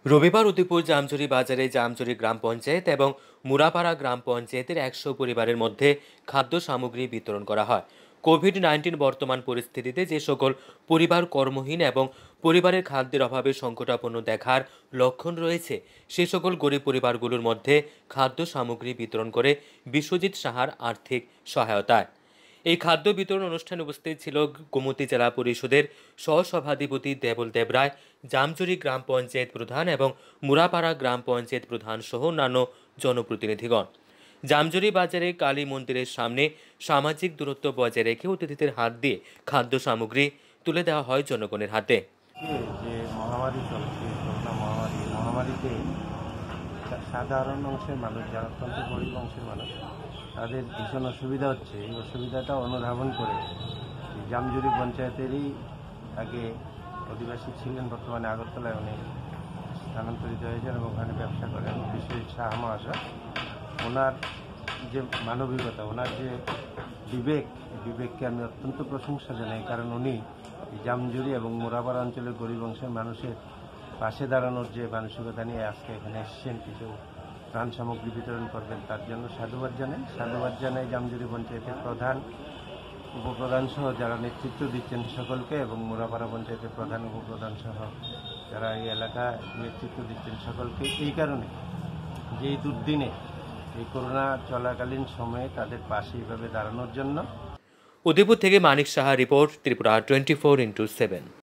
রবিবার উদয়পুর জামজুরি বাজারে জামজুরি গ্রাম পঞ্চায়েত এবং মুরাপাড়া গ্রাম পঞ্চায়েতের ১০০ পরিবারের মধ্যে খাদ্য সামগ্রী বিতরণ করা হয়। কোভিড-19 বর্তমান পরিস্থিতিতে যে সকল পরিবার কর্মহীন এবং পরিবারের খাদ্যের অভাবে সংকটাপন্ন দেখার লক্ষণ রয়েছে, সে সকল গরিব পরিবারগুলোর মধ্যে খাদ্য সামগ্রী বিতরণ করে বিশ্বজিৎ সাহার আর্থিক সহায়তায়। এই খাদ্য বিতরণ অনুষ্ঠানে উপস্থিত ছিল গোমতী জেলা পরিষদের সহসভাধিপতি দেবল দেবরায়, জামজুরি গ্রাম পঞ্চায়েত প্রধান এবং মুরাপাড়া গ্রাম পঞ্চায়েত প্রধান সহ অন্যান্য জনপ্রতিনিধিগণ। জামজুরি বাজারে কালী মন্দিরের সামনে সামাজিক দূরত্ব বজায় রেখে অতিথিদের হাত দিয়ে খাদ্য সামগ্রী তুলে দেওয়া হয় জনগণের হাতে। যে মহামারী চলছে, করোনা মহামারীতে সাধারণ অংশের মানুষ, যারা অত্যন্ত গরিব অংশের মানুষ, তাদের ভীষণ অসুবিধা হচ্ছে। এই অসুবিধাটা অনুধাবন করে জামজুরি পঞ্চায়েতেরই আগে অধিবাসী ছিলেন, বর্তমানে আগরতলায় উনি স্থানান্তরিত হয়েছেন এবং ওখানে ব্যবসা করেন, বিশ্বজিৎ সাহা মহাশয়। ওনার যে মানবিকতা, ওনার যে বিবেককে আমি অত্যন্ত প্রশংসা জানাই, কারণ উনি জামজুরি এবং মুরাপাড়া অঞ্চলের গরিব অংশের মানুষের পাশে দাঁড়ানোর যে মানসিকতা নিয়ে আজকে এখানে এসেছেন, কিছু ত্রাণ সামগ্রী বিতরণ করবেন, তার জন্য সাধুবাদ জানাই জামজুরি পঞ্চায়েতের প্রধান, উপপ্রধান সহ যারা নেতৃত্ব দিচ্ছেন সকলকে, এবং মুরাপাড়া পঞ্চায়েতের প্রধান, উপপ্রধান সহ যারা এই এলাকায় নেতৃত্ব দিচ্ছেন সকলকে। এই কারণে যে এই দুর্দিনে, এই করোনা চলাকালীন সময়ে তাদের পাশে এইভাবে দাঁড়ানোর জন্য। উদয়পুর থেকে মানিক সাহা রিপোর্ট, ত্রিপুরা 24x7।